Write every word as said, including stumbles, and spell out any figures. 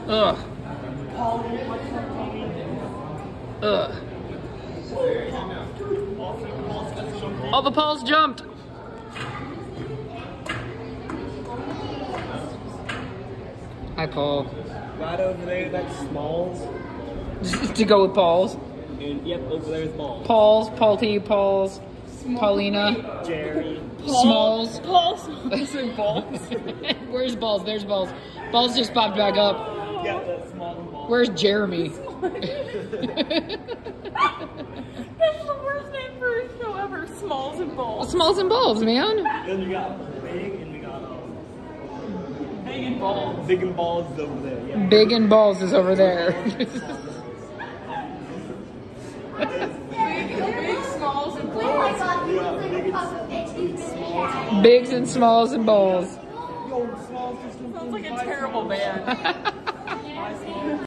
Ugh. Ugh. All the Pauls jumped. Hi, Paul. Right over there, that's Smalls. To go with Paul's. And yep, over there is Balls. Paul's, Paul T, Paul's, Paulina, Jerry. Smalls. Paul Smalls and Balls. Where's Balls? There's Balls. Balls just popped back up. Yeah, that's Small and Balls. Where's Jeremy? That's the worst name for a show ever. Smalls and Balls. Smalls and Balls, man. Then we got Big and we got um, Big and Balls. Big and Balls is over there. Yeah. Big and Balls is over there. Big, big, smalls, and balls. Yeah, Big and Smalls. Bigs and Smalls and Balls. Yo, Smalls just Sounds like a terrible band.